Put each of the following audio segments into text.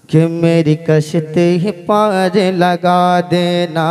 कि मेरी कश्ती ही पार लगा देना,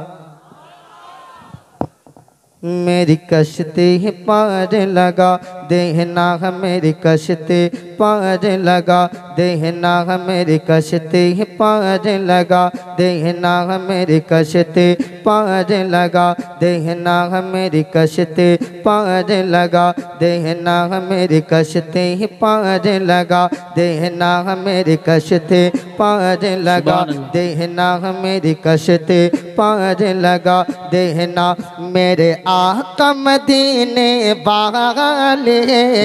मेरी कश्ती ही पार लगा देना, मेरी कश्ती पार लगा देना, मेरी कश्ती ही पार लगा देना, मेरी कश्ती पार लगा देना, मेरी कश्ती पार लगा देना, मेरी कश्ती ही पार लगा देना, मेरी कश्ती पार लगा देना, मेरी कश्ती पार लगा देना। मेरे आका मदीने वाले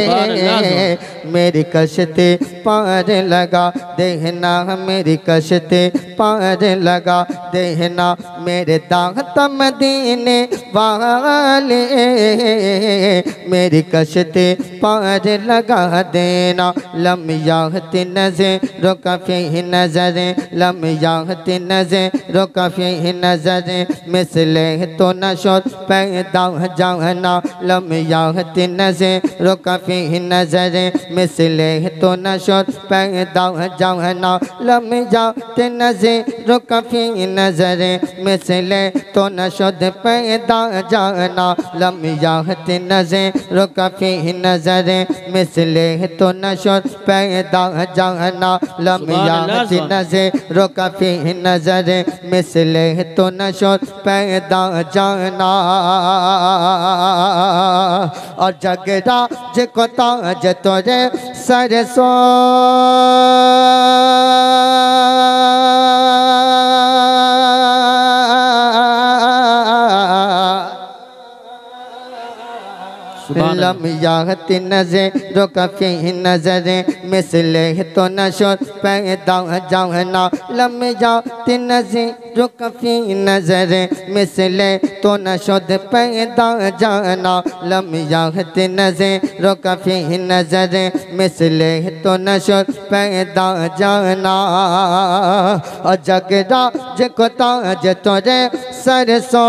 मेरी कश्ती पार लगा देना, मेरी कश्ती पार लगा देना, मेरे दागत मदीने वाले मेरी कश्ती पार लगा देना। लम याहती नज़रों का फी नज़रें, लम याहती नज़रों का फी नज़रें, मिसले तो नशोत पैदा जाना, लम याहती नज़रों का फी नज़रें, मिसले तो नशोत पैदा जाना, लम याहती नज़रों का फी नज़रें, मिसले तो नशोत पैदा जाना, लम याहती नज़रों का फी नज़रें, मिसले तो नशोत पैदा जाना, लम याहती नज़रों का फी नज़रें, मिसले तो नशोत पैदा जाना। और जगराज को ताज तोरे सरसों, लम याहती नज़रों का फी नज़रें, मिसले तो नशोत पैदा जाना, लम याहती नज़रों का फी नज़रें, मिसले तो नशोत पैदा जाना, लम याहती नज़रों का फी नज़रें, मिसले तो नशोत पैदा जाना। और जगराज को ताज तोरे सरसों,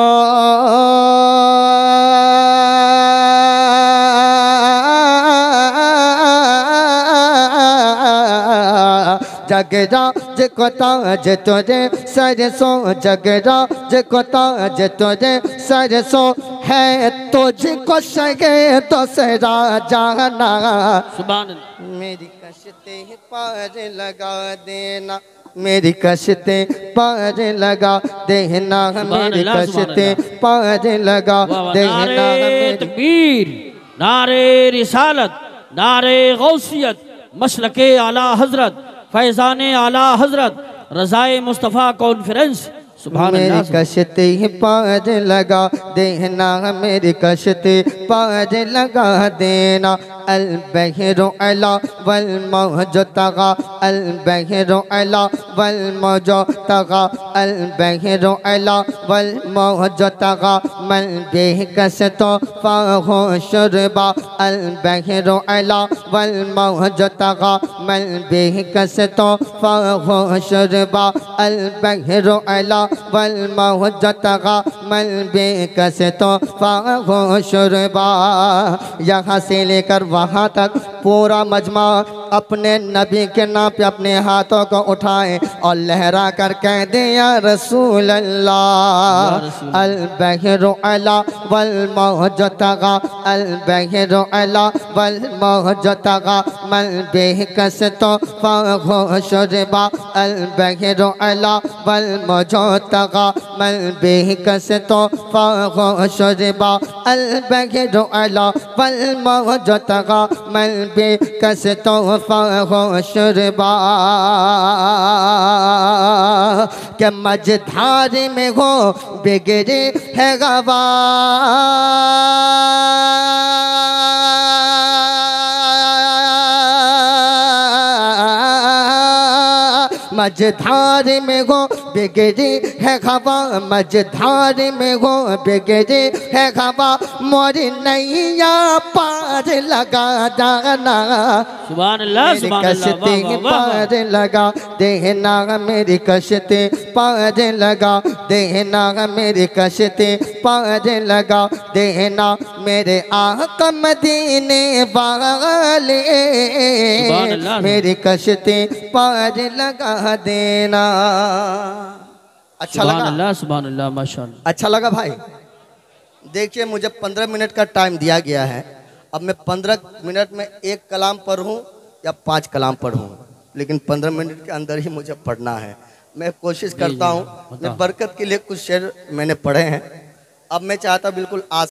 जगराज को ताज तोरे सरसों, जगराज को ताज तोरे सरसों, है तुझको सगे तो सरा जाना, मेरी कश्ती पार लगा देना, मेरी कश्ती पार लगा देना, मेरी कश्ती पार लगा देना। तकबीर, नारे रिसालत, नारे गौसियत, मसलके आला हजरत, फैज़ाने आला हजरत, रज़ाए मुस्तफ़ा कॉन्फ्रेंस। मेरी कश्ती पार लगा देना, मेरी कश्ती पार लगा देना। अल बहरो अला वल मौजो तगा, अल बहरो अला वल मौजो तगा, अल बहरो अला वल मौजो तगा, मल बेकस तो फाहो शुरबा, अल बहरो अला वल मौजो तगा, मल बेकस तो फाहो शुरबा, अल बहरो अला वल मौजो तगा, मल बेकस तो फाहो शुरबा। यहाँ से लेकर वहाँ तक पूरा मजमा अपने नबी के नाम पे अपने हाथों को उठाए और लहरा कर कह दे या रसूल अल्लाह। अल बहरो अला वल मौजो तगा, अल बहरो अला वल मौजो तगा, मल बेकस तो फाहो शुरबा, अल बहरो अला वल मौजो तगा, मल बेकस तो फाहो शुरबा, अल बहरो अला वल मौजो तगा, मल बेकस तो फाहो शुरबा। के मझधार में हो बिगड़े है गवा, मझधार में हो बिगड़ी है हवा, मझधार में हो बिगड़ी है हवा, मोरी नैया पार लगा जाना, सुभान अल्लाह, सुभान अल्लाह, कश्ती पार लगा देना, मेरी कश्ती पार लगा देना मेरी कश्ती पार लगा देना मेरे आका मदीने वाले, मेरी कश्ती पार लगा देना। अच्छा लगा? सुभान अल्लाह माशाअल्लाह। अच्छा लगा भाई? देखिए मुझे 15 मिनट का टाइम दिया गया है। अब मैं 15 मिनट में एक कलाम पढ़ूं या 5 कलाम पढ़ूं, लेकिन 15 मिनट के अंदर ही मुझे पढ़ना है। मैं कोशिश करता हूं, मैं बरकत के लिए कुछ शेर मैंने पढ़े हैं। अब मैं चाहता बिल्कुल